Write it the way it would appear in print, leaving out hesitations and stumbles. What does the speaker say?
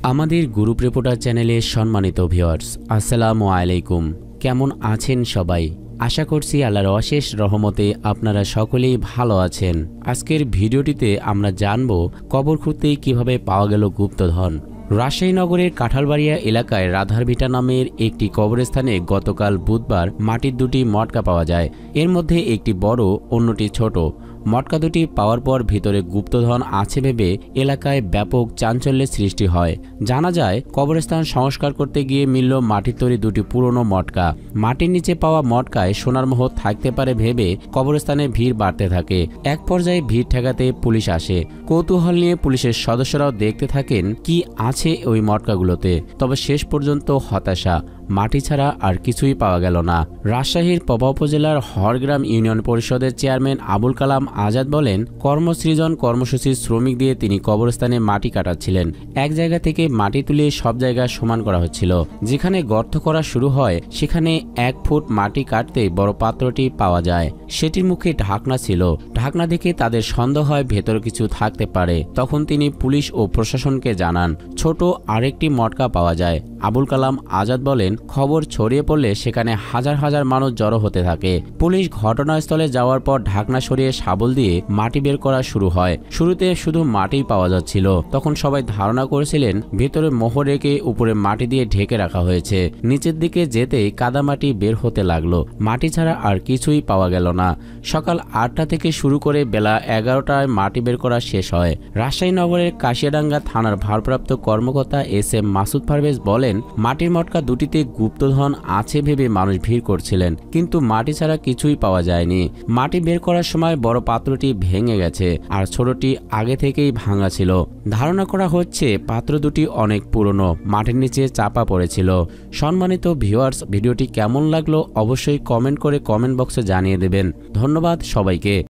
আমাদের group reporter চ্যানেলে সম্মানিত ভিউয়ার্স, আসসালামু আলাইকুম। কেমন আছেন সবাই? আশা করছি আল্লাহর অশেষ রহমতে আপনারা সকলেই ভালো আছেন। আজকের ভিডিওটিতে আমরা জানব কবর খুঁড়তে কিভাবে পাওয়া গেল গুপ্তধন। রাজশাহী নগরের কাঁঠালবাড়িয়া এলাকায় রাধারভিটা নামের একটি কবরস্থানে গতকাল বুধবার মাটির দুটি মটকা পাওয়া যায়। এর মধ্যে একটি বড়, অন্যটি ছোট। মটকা দুটি পাওয়ার পর ভিতরে গুপ্তধন আছে ভেবে এলাকায় ব্যাপক চাঞ্চল্যের সৃষ্টি হয়। জানা যায়, কবরস্থান সংস্কার করতে গিয়ে মিলল মাটির তৈরি দুটি পুরনো মটকা। মাটির নিচে পাওয়া মটকায় সোনার মোহর থাকতে পারে ভেবে কবরস্থানে ভিড় বাড়তে থাকে। এক পর্যায়ে ভিড় ঠেকাতে পুলিশ আসে। কৌতূহল নিয়ে পুলিশের সদস্যরাও দেখতে থাকেন কি আছে ওই মটকাগুলোতে। তবে শেষ পর্যন্ত হতাশা, মাটি ছাড়া আর কিছুই পাওয়া গেল না। রাজশাহীর পবা উপজেলার হরগ্রাম ইউনিয়ন পরিষদের চেয়ারম্যান আবুল কালাম আজাদ বলেন, কর্মসৃজন কর্মসূচির শ্রমিক দিয়ে তিনি কবরস্থানে মাটি কাটাচ্ছিলেন। এক জায়গা থেকে মাটি তুলে সব জায়গা সমান করা হচ্ছিল। যেখানে গর্ত করা শুরু হয় সেখানে 1 ফুট মাটি কাটতে বড় পাত্রটি পাওয়া যায়। সেটির মুখে ঢাকনা ছিল। ঢাকনা দেখে তাদের সন্দেহ হয় ভেতরে কিছু থাকতে পারে। তখন তিনি পুলিশ ও প্রশাসনকে জানান। ছোট আরেকটি মটকা পাওয়া যায়। আবুল কালাম আজাদ বলেন, খবর ছড়িয়ে পড়লে সেখানে হাজার হাজার মানুষ জড়ো হতে থাকে। পুলিশ ঘটনাস্থলে যাওয়ার পর ঢাকনা সরিয়ে শাবল দিয়ে মাটি বের করা শুরু হয়। শুরুতে শুধু মাটিই পাওয়া যাচ্ছিল। তখন সবাই ধারণা করেছিলেন ভেতরে মোহর রেখে উপরে মাটি দিয়ে ঢেকে রাখা হয়েছে। নিচের দিকে যেতেই কাদামাটি বের হতে লাগলো। মাটি ছাড়া আর কিছুই পাওয়া গেল না। সকাল 8টা থেকে শুরু করে বেলা 11টায় মাটি বের করা শেষ হয়। রাজশাহী নগরের কাশিয়াডাঙ্গা থানার ভারপ্রাপ্ত কর্মকর্তা এস.এম. মাসুদ পারভেজ বলেন, মাটির মটকা দুটিতে গুপ্তধন আছে ভেবে মানুষ ভিড় করছিলেন, কিন্তু মাটি ছাড়া কিছুই পাওয়া যায়নি। মাটি বের করার সময় বড় পাত্রটি ভেঙে গেছে, আর ছোটটি আগে থেকেই ভাঙা ছিল। ধারণা করা হচ্ছে পাত্র দুটি অনেক পুরনো, মাটির নিচে চাপা পড়েছিল। সম্মানিত ভিউয়ার্স, ভিডিওটি কেমন লাগলো অবশ্যই কমেন্ট করে কমেন্ট বক্সে জানিয়ে দেবেন। ধন্যবাদ সবাইকে।